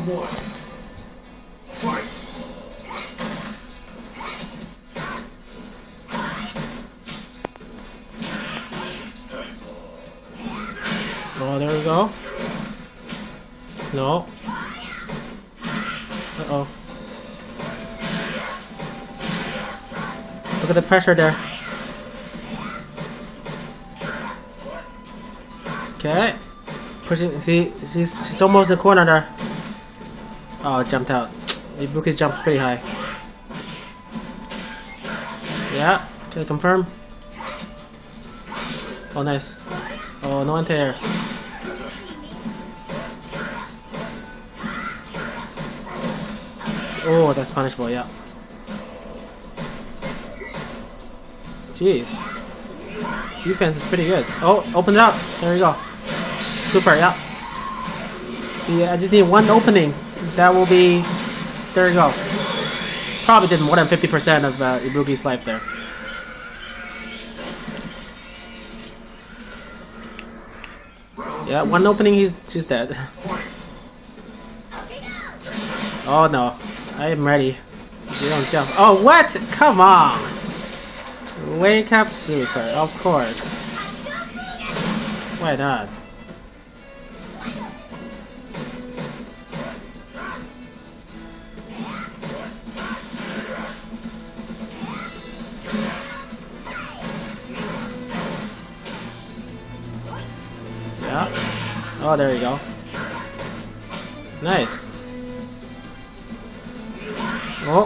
Oh, there we go. No. Uh-oh. Look at the pressure there. Okay. Pushing. See, she's almost in the corner there. Oh, it jumped out. Ibuki's jumped pretty high. Yeah. Okay, confirm. Oh, nice. Oh, no anti-air. Oh, that's punishable, yeah. Jeez. Defense is pretty good. Oh, open it up. There you go. Super, yeah. Yeah, I just need one opening. That will be... There you go. Probably did more than 50% of Ibuki's life there. Yeah, one opening, she's dead. Oh no. I am ready. You don't jump. Oh, what? Come on! Wake up, Super. Of course. Why not? Yeah. Oh, there you go. Nice. Oh.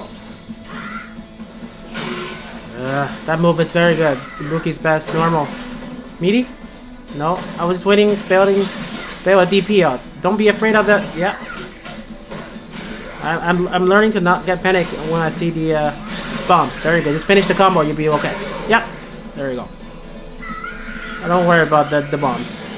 That move is very good. It's Ibuki's best. Normal. Meaty? No. I was waiting, bail a DP out. Don't be afraid of that. Yeah. I'm learning to not get panicked when I see the bombs. There you go. Just finish the combo. You'll be okay. Yep. There you go. I don't worry about the bombs.